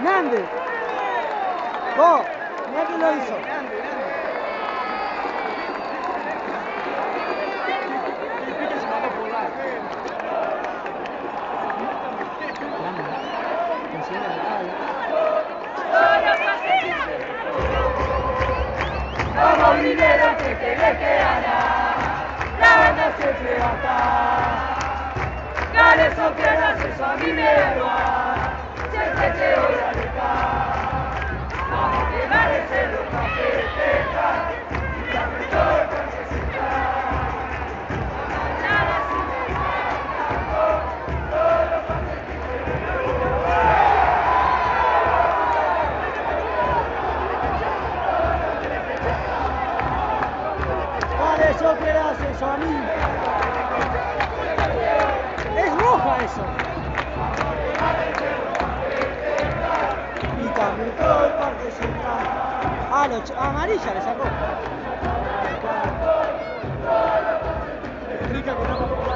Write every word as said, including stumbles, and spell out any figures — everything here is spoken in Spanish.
Nande. Vos, mirá quién lo hizo. Vamos minero que te le quedará, la banda siempre va a estar. Gane eso que hagas, eso a mí me da igual, siempre te voy a dejar. Vamos que gane se lo va a festejar, y dame todo el participar. Mañana si me falta todo lo pasa que Eso que hace eso a mí. Es roja eso. Y también todo el parque central. Ah, lo ch- amarilla le sacó. Rica que no